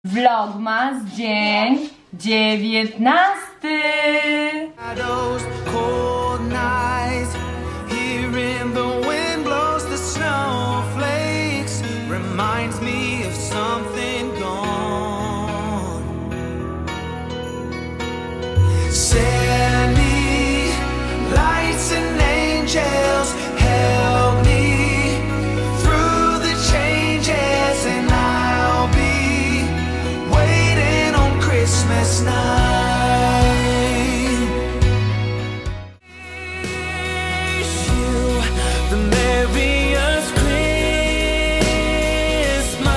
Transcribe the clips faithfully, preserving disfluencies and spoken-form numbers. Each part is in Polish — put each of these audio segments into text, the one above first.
Vlogmas dzień dziewiętnasty. Send me lights and angels, help me through the changes, and I'll be waiting on Christmas night. Wish you the merriest Christmas.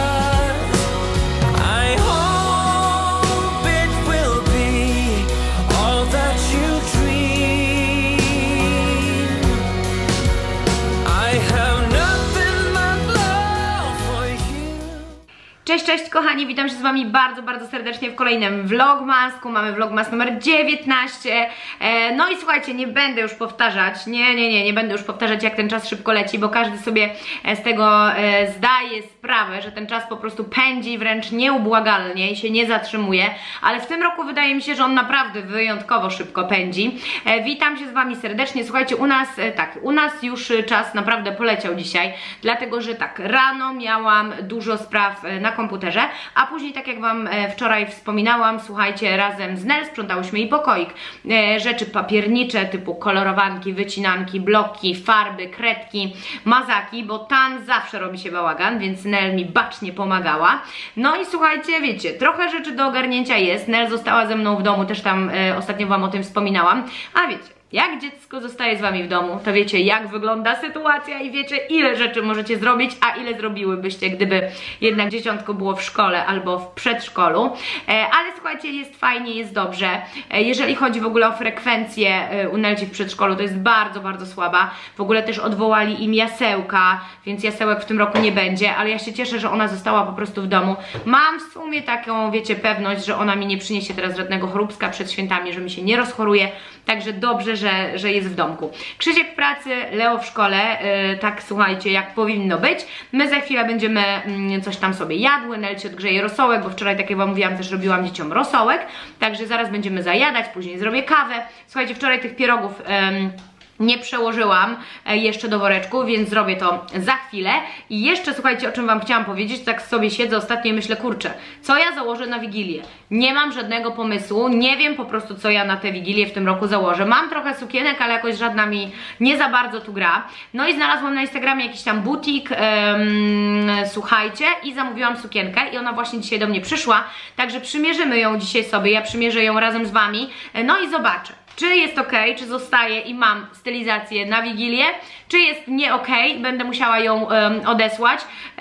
I hope it will be all that you dream. I have nothing but love for you. Cześć, cześć kochani, witam się z wami bardzo, bardzo serdecznie w kolejnym vlogmasku. Mamy vlogmas numer dziewiętnaście. e, No i słuchajcie, nie będę już powtarzać, nie, nie, nie, nie będę już powtarzać, jak ten czas szybko leci, bo każdy sobie z tego e, zdaje sprawę, że ten czas po prostu pędzi wręcz nieubłagalnie i się nie zatrzymuje, ale w tym roku wydaje mi się, że on naprawdę wyjątkowo szybko pędzi. e, Witam się z wami serdecznie. Słuchajcie, u nas, e, tak, u nas już czas naprawdę poleciał dzisiaj, dlatego, że tak, rano miałam dużo spraw e, na komputerze, a później, tak jak wam e, wczoraj wspominałam, słuchajcie, razem z Nel sprzątałyśmy jej pokoik. E, rzeczy papiernicze typu kolorowanki, wycinanki, bloki, farby, kredki, mazaki, bo tam zawsze robi się bałagan, więc Nel mi bacznie pomagała. No i słuchajcie, wiecie, trochę rzeczy do ogarnięcia jest. Nel została ze mną w domu, też tam e, ostatnio wam o tym wspominałam, a wiecie, jak dziecko zostaje z wami w domu, to wiecie, jak wygląda sytuacja i wiecie, ile rzeczy możecie zrobić, a ile zrobiłybyście, gdyby jednak dzieciątko było w szkole albo w przedszkolu. E, ale słuchajcie, jest fajnie, jest dobrze. E, jeżeli chodzi w ogóle o frekwencję e, u Nelci w przedszkolu, to jest bardzo, bardzo słaba. W ogóle też odwołali im jasełka, więc jasełek w tym roku nie będzie, ale ja się cieszę, że ona została po prostu w domu. Mam w sumie taką, wiecie, pewność, że ona mi nie przyniesie teraz żadnego choróbska przed świętami, że mi się nie rozchoruje, także dobrze, że, że jest w domku. Krzysiek w pracy, Leo w szkole, yy, tak słuchajcie, jak powinno być. My za chwilę będziemy yy, coś tam sobie jadły, Nelci odgrzeje rosołek, bo wczoraj, tak jak wam mówiłam, też robiłam dzieciom rosołek, także zaraz będziemy zajadać, później zrobię kawę. Słuchajcie, wczoraj tych pierogów yy, nie przełożyłam jeszcze do woreczku, więc zrobię to za chwilę. I jeszcze, słuchajcie, o czym wam chciałam powiedzieć, tak sobie siedzę ostatnio i myślę, kurczę, co ja założę na Wigilię? Nie mam żadnego pomysłu, nie wiem po prostu, co ja na tę Wigilię w tym roku założę. Mam trochę sukienek, ale jakoś żadna mi nie za bardzo tu gra. No i znalazłam na Instagramie jakiś tam butik, um, słuchajcie, i zamówiłam sukienkę i ona właśnie dzisiaj do mnie przyszła, także przymierzymy ją dzisiaj sobie, ja przymierzę ją razem z wami, no i zobaczę, czy jest ok, czy zostaje i mam stylizację na Wigilię, czy jest nie ok, będę musiała ją um, odesłać,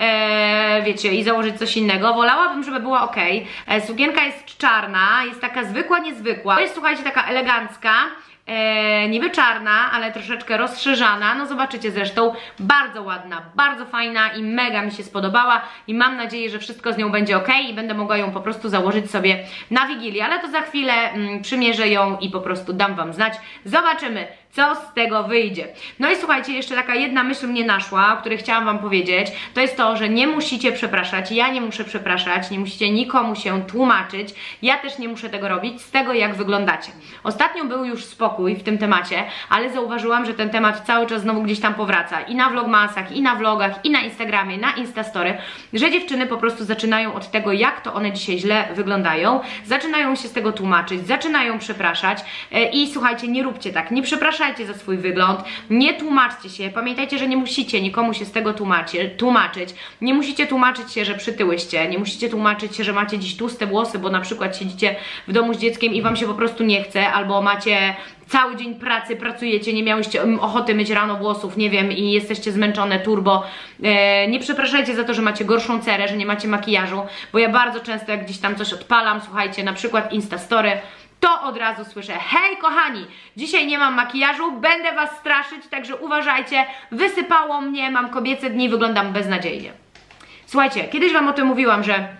e, wiecie, i założyć coś innego. Wolałabym, żeby była ok. E, sukienka jest czarna, jest taka zwykła, niezwykła. To jest, słuchajcie, taka elegancka. E, niby czarna, ale troszeczkę rozszerzana, no zobaczycie zresztą, bardzo ładna, bardzo fajna i mega mi się spodobała i mam nadzieję, że wszystko z nią będzie ok i będę mogła ją po prostu założyć sobie na Wigilię, ale to za chwilę mm, przymierzę ją i po prostu dam wam znać, zobaczymy, co z tego wyjdzie. No i słuchajcie, jeszcze taka jedna myśl mnie naszła, o której chciałam wam powiedzieć, to jest to, że nie musicie przepraszać, ja nie muszę przepraszać, nie musicie nikomu się tłumaczyć, ja też nie muszę tego robić z tego, jak wyglądacie. Ostatnio był już spokój w tym temacie, ale zauważyłam, że ten temat cały czas znowu gdzieś tam powraca i na vlogmasach, i na vlogach, i na Instagramie, na Instastory, że dziewczyny po prostu zaczynają od tego, jak to one dzisiaj źle wyglądają, zaczynają się z tego tłumaczyć, zaczynają przepraszać i słuchajcie, nie róbcie tak, nie przepraszajcie za swój wygląd, nie tłumaczcie się, pamiętajcie, że nie musicie nikomu się z tego tłumaczy, tłumaczyć, nie musicie tłumaczyć się, że przytyłyście, nie musicie tłumaczyć się, że macie dziś tłuste włosy, bo na przykład siedzicie w domu z dzieckiem i wam się po prostu nie chce, albo macie cały dzień pracy, pracujecie, nie miałyście ochoty myć rano włosów, nie wiem, i jesteście zmęczone turbo. E, nie przepraszajcie za to, że macie gorszą cerę, że nie macie makijażu, bo ja bardzo często, jak gdzieś tam coś odpalam, słuchajcie, na przykład Instastory, to od razu słyszę: hej kochani, dzisiaj nie mam makijażu, będę was straszyć, także uważajcie, wysypało mnie, mam kobiece dni, wyglądam beznadziejnie. Słuchajcie, kiedyś wam o tym mówiłam, że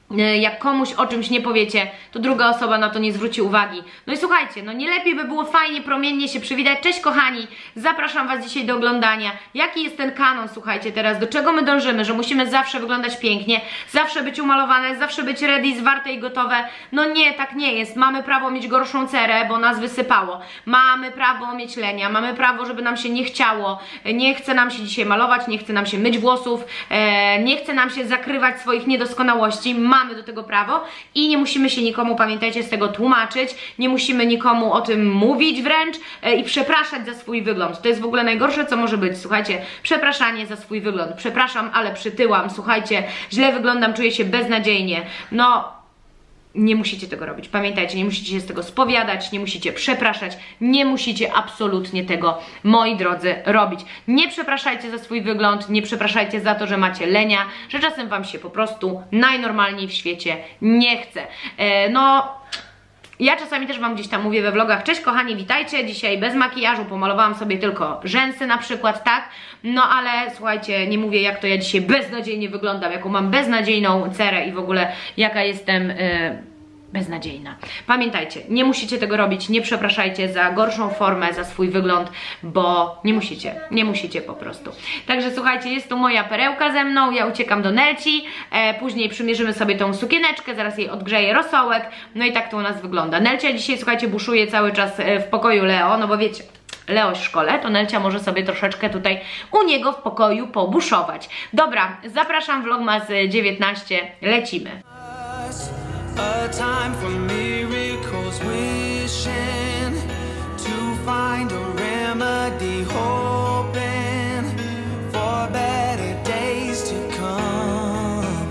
jak komuś o czymś nie powiecie, to druga osoba na to nie zwróci uwagi. No i słuchajcie, no nie lepiej by było fajnie, promiennie się przywitać. Cześć kochani, zapraszam was dzisiaj do oglądania. Jaki jest ten kanon, słuchajcie, teraz, do czego my dążymy, że musimy zawsze wyglądać pięknie, zawsze być umalowane, zawsze być ready, zwarte i gotowe. No nie, tak nie jest. Mamy prawo mieć gorszą cerę, bo nas wysypało. Mamy prawo mieć lenia, mamy prawo, żeby nam się nie chciało. Nie chce nam się dzisiaj malować, nie chce nam się myć włosów, e, nie chce nam się zakrywać swoich niedoskonałości. Mamy do tego prawo i nie musimy się nikomu, pamiętajcie, z tego tłumaczyć, nie musimy nikomu o tym mówić wręcz e, i przepraszać za swój wygląd. To jest w ogóle najgorsze, co może być, słuchajcie, przepraszanie za swój wygląd. Przepraszam, ale przytyłam, słuchajcie, źle wyglądam, czuję się beznadziejnie. No, nie musicie tego robić, pamiętajcie, nie musicie się z tego spowiadać, nie musicie przepraszać, nie musicie absolutnie tego, moi drodzy, robić. Nie przepraszajcie za swój wygląd, nie przepraszajcie za to, że macie lenia, że czasem wam się po prostu najnormalniej w świecie nie chce. E, no... Ja czasami też wam gdzieś tam mówię we vlogach, cześć kochani, witajcie, dzisiaj bez makijażu, pomalowałam sobie tylko rzęsy na przykład, tak? No ale słuchajcie, nie mówię jak to ja dzisiaj beznadziejnie wyglądam, jaką mam beznadziejną cerę i w ogóle jaka jestem... Yy... beznadziejna. Pamiętajcie, nie musicie tego robić, nie przepraszajcie za gorszą formę, za swój wygląd, bo nie musicie, nie musicie po prostu. Także słuchajcie, jest tu moja perełka ze mną, ja uciekam do Nelci, e, później przymierzymy sobie tą sukieneczkę, zaraz jej odgrzeję rosołek, no i tak to u nas wygląda. Nelcia dzisiaj, słuchajcie, buszuje cały czas w pokoju Leo, no bo wiecie, Leo w szkole, to Nelcia może sobie troszeczkę tutaj u niego w pokoju pobuszować. Dobra, zapraszam vlogmas dziewiętnaście, lecimy. A time for miracles, wishing to find a remedy, hoping for better days to come.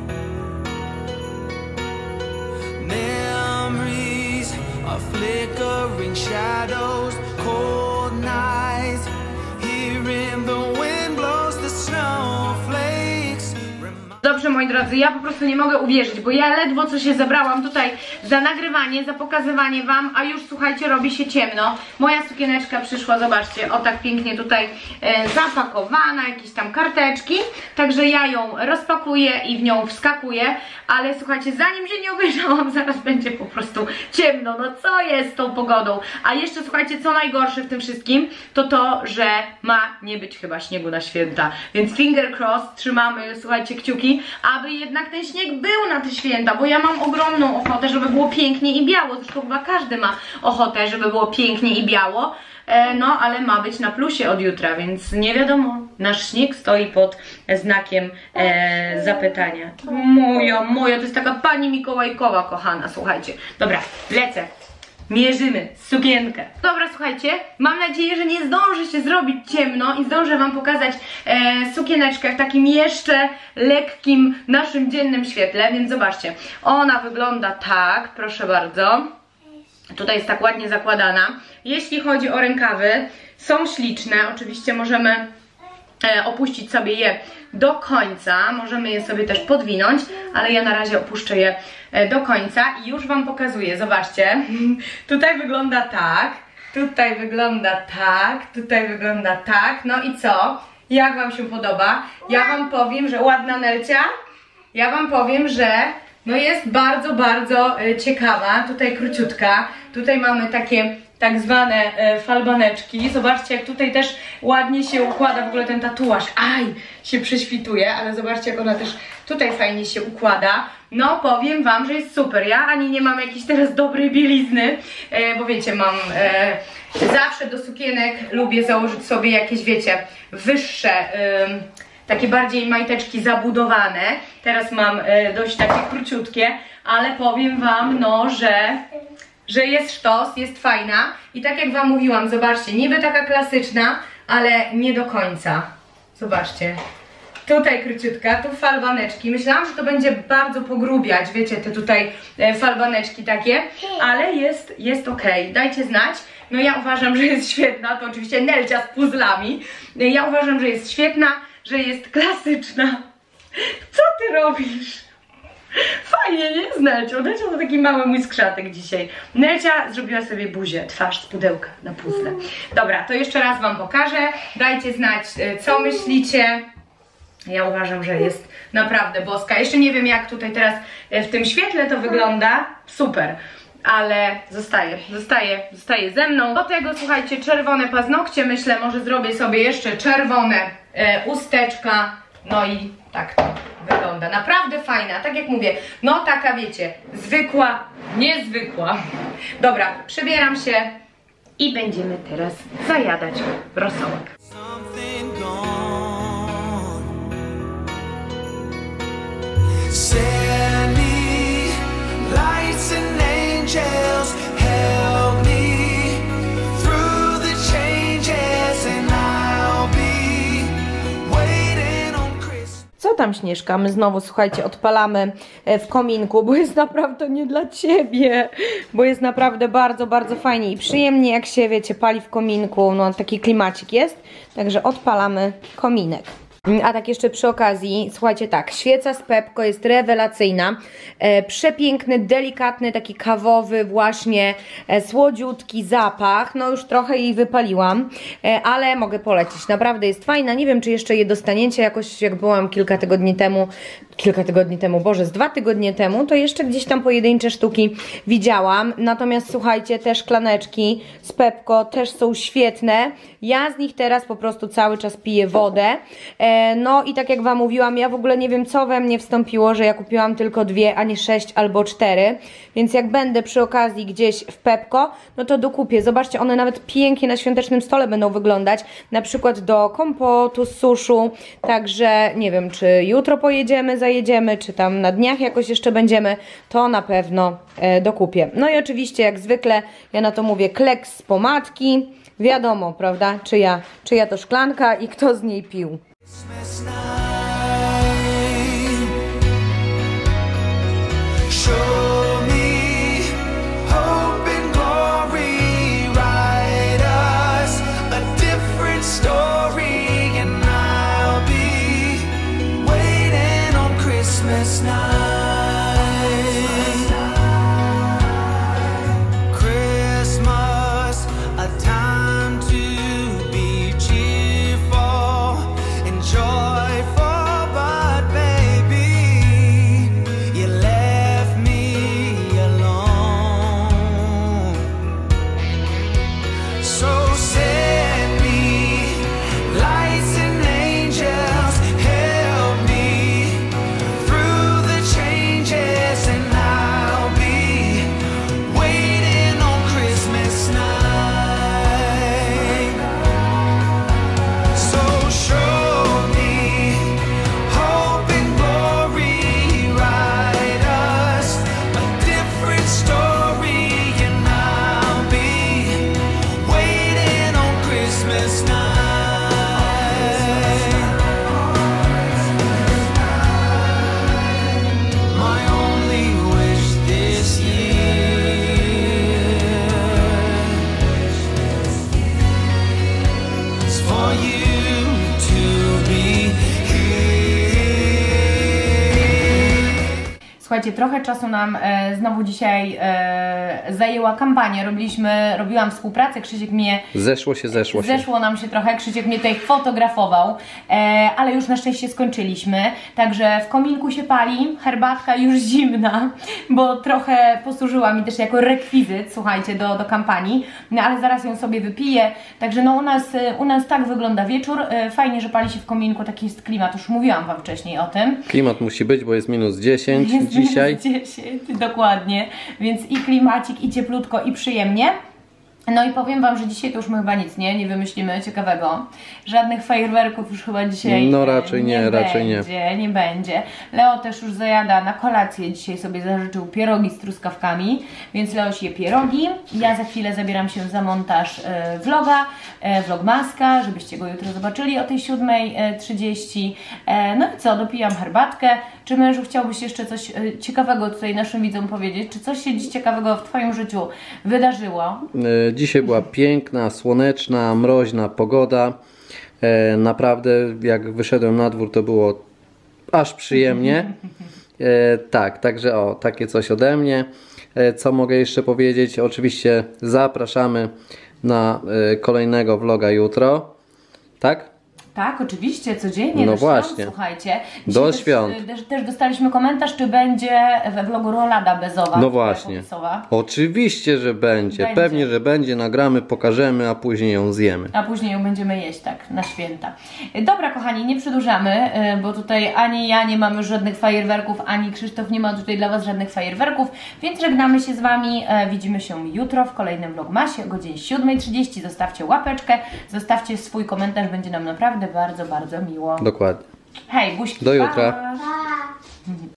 Memories of flickering shadows, cold nights, hearing the wind blows the snowflakes. Dobrze, moi drodzy, ja po prostu nie mogę uwierzyć, bo ja ledwo co się zebrałam tutaj za nagrywanie, za pokazywanie wam, a już słuchajcie, robi się ciemno. Moja sukieneczka przyszła, zobaczcie, o tak pięknie tutaj e, zapakowana, jakieś tam karteczki, także ja ją rozpakuję i w nią wskakuję, ale słuchajcie, zanim się nie obejrzałam, zaraz będzie po prostu ciemno, no co jest z tą pogodą? A jeszcze słuchajcie, co najgorsze w tym wszystkim, to to, że ma nie być chyba śniegu na święta, więc finger crossed, trzymamy, słuchajcie, kciuki, aby jednak ten śnieg był na te święta, bo ja mam ogromną ochotę, żeby było pięknie i biało, zresztą chyba każdy ma ochotę, żeby było pięknie i biało, e, no ale ma być na plusie od jutra, więc nie wiadomo, nasz śnieg stoi pod znakiem e, zapytania. Moja, moja, to jest taka pani Mikołajkowa kochana, słuchajcie. Dobra, lecę. Mierzymy sukienkę. Dobra, słuchajcie, mam nadzieję, że nie zdąży się zrobić ciemno i zdążę wam pokazać e, sukieneczkę w takim jeszcze lekkim naszym dziennym świetle, więc zobaczcie, ona wygląda tak, proszę bardzo. Tutaj jest tak ładnie zakładana. Jeśli chodzi o rękawy, są śliczne, oczywiście możemy e, opuścić sobie je do końca, możemy je sobie też podwinąć, ale ja na razie opuszczę je do końca i już wam pokazuję, zobaczcie, tutaj wygląda tak, tutaj wygląda tak, tutaj wygląda tak, no i co? Jak wam się podoba? Ja wam powiem, że ładna Nelcia, ja wam powiem, że no jest bardzo, bardzo ciekawa, tutaj króciutka, tutaj mamy takie tak zwane e, falbaneczki. Zobaczcie, jak tutaj też ładnie się układa w ogóle ten tatuaż. Aj, się prześwituje, ale zobaczcie, jak ona też tutaj fajnie się układa. No, powiem wam, że jest super. Ja ani nie mam jakiejś teraz dobrej bielizny, e, bo wiecie, mam e, zawsze do sukienek lubię założyć sobie jakieś, wiecie, wyższe, e, takie bardziej majteczki zabudowane. Teraz mam e, dość takie króciutkie, ale powiem wam, no, że że jest sztos, jest fajna i tak jak wam mówiłam, zobaczcie, niby taka klasyczna, ale nie do końca. Zobaczcie, tutaj króciutka, tu falbaneczki. Myślałam, że to będzie bardzo pogrubiać, wiecie, te tutaj e, falbaneczki takie, ale jest, jest ok. Dajcie znać. No ja uważam, że jest świetna, to oczywiście Nelcia z puzzlami. Ja uważam, że jest świetna, że jest klasyczna. Co ty robisz? Fajnie, nie? Z Nelcią. Nelcia to taki mały mój skrzatek dzisiaj. Nelcia zrobiła sobie buzię, twarz z pudełka na puzzle. Dobra, to jeszcze raz wam pokażę. Dajcie znać, co myślicie. Ja uważam, że jest naprawdę boska. Jeszcze nie wiem, jak tutaj teraz w tym świetle to wygląda, super. Ale zostaje, zostaje, zostaje ze mną. Do tego, słuchajcie, czerwone paznokcie, myślę, może zrobię sobie jeszcze czerwone e, usteczka. No i tak to wygląda. Naprawdę fajna, tak jak mówię, no taka wiecie, zwykła, niezwykła. Dobra, przebieram się i będziemy teraz zajadać rosołek. Something gone. Send me lights and angels, help me through the changes, and I'll be waiting on Christmas. Co tam, Śnieżka? My znowu, słuchajcie, odpalamy w kominku, bo jest naprawdę nie dla ciebie, bo jest naprawdę bardzo, bardzo fajnie i przyjemnie, jak się, wiecie, pali w kominku, no taki klimacik jest, także odpalamy kominek. A tak jeszcze przy okazji, słuchajcie, tak, świeca z Pepco jest rewelacyjna, e, przepiękny, delikatny, taki kawowy właśnie, e, słodziutki zapach, no już trochę jej wypaliłam, e, ale mogę polecić, naprawdę jest fajna, nie wiem, czy jeszcze je dostaniecie, jakoś jak byłam kilka tygodni temu, kilka tygodni temu, Boże, z dwa tygodnie temu, to jeszcze gdzieś tam pojedyncze sztuki widziałam, natomiast słuchajcie, te szklaneczki z Pepco też są świetne, ja z nich teraz po prostu cały czas piję wodę, e, no i tak jak wam mówiłam, ja w ogóle nie wiem, co we mnie wstąpiło, że ja kupiłam tylko dwie, a nie sześć albo cztery, więc jak będę przy okazji gdzieś w Pepco, no to dokupię. Zobaczcie, one nawet pięknie na świątecznym stole będą wyglądać, na przykład do kompotu z suszu, także nie wiem, czy jutro pojedziemy, zajedziemy, czy tam na dniach jakoś jeszcze będziemy, to na pewno e, dokupię. No i oczywiście, jak zwykle, ja na to mówię, kleks z pomadki, wiadomo, prawda, czyja, czyja to szklanka i kto z niej pił. Christmas night, show me hope and glory, write us a different story, and I'll be waiting on Christmas night. Christmas, a time to be cheerful, joyful, but baby, you left me alone. So send me lights and angels, help me through the changes, and I'll be waiting on Christmas night. So show hope and glory, write us a different story, and I'll be waiting on Christmas night. My only wish this year is for you to be Słuchajcie, trochę czasu nam e, znowu dzisiaj e, zajęła kampania. Robiliśmy, robiłam współpracę, Krzysiek mnie... Zeszło się, zeszło się. Zeszło nam się trochę, Krzysiek mnie tutaj fotografował, e, ale już na szczęście skończyliśmy. Także w kominku się pali, herbatka już zimna, bo trochę posłużyła mi też jako rekwizyt, słuchajcie, do, do kampanii. No ale zaraz ją sobie wypiję. Także no u nas, u nas tak wygląda wieczór. E, fajnie, że pali się w kominku, taki jest klimat. Już mówiłam wam wcześniej o tym. Klimat musi być, bo jest minus dziesięć Jest dzisiaj. minus dziesięć, dokładnie. Więc i klimacik, i cieplutko, i przyjemnie. No i powiem wam, że dzisiaj to już my chyba nic nie, nie wymyślimy ciekawego. Żadnych fajerwerków już chyba dzisiaj No raczej nie, nie raczej nie. będzie, nie będzie. Leo też już zajada na kolację, dzisiaj sobie zażyczył pierogi z truskawkami, więc Leoś je pierogi. Ja za chwilę zabieram się za montaż e, vloga, e, vlogmaska, żebyście go jutro zobaczyli o tej siódmej trzydzieści. E, no i co, dopijam herbatkę. Czy mężu chciałbyś jeszcze coś e, ciekawego tutaj naszym widzom powiedzieć? Czy coś się dziś ciekawego w twoim życiu wydarzyło? Dzisiaj była piękna, słoneczna, mroźna pogoda. E, naprawdę jak wyszedłem na dwór, to było aż przyjemnie. E, tak, także o, takie coś ode mnie. E, co mogę jeszcze powiedzieć? Oczywiście zapraszamy na e, kolejnego vloga jutro. Tak? Tak, oczywiście, codziennie No do właśnie. świąt, słuchajcie. Do Dzisiaj też, świąt. Też, też dostaliśmy komentarz, czy będzie we vlogu rolada bezowa. No właśnie. popisowa. Oczywiście, że będzie. Będzie. Pewnie, że będzie. Nagramy, pokażemy, a później ją zjemy. A później ją będziemy jeść, tak, na święta. Dobra, kochani, nie przedłużamy, y, bo tutaj ani ja nie mam już żadnych fajerwerków, ani Krzysztof nie ma tutaj dla Was żadnych fajerwerków, więc żegnamy się z Wami. E, widzimy się jutro w kolejnym vlogmasie o godzinie siódmej trzydzieści. Zostawcie łapeczkę, zostawcie swój komentarz, będzie nam naprawdę bardzo, bardzo miło. Dokładnie. Hej, buźki. Do jutra. Pa.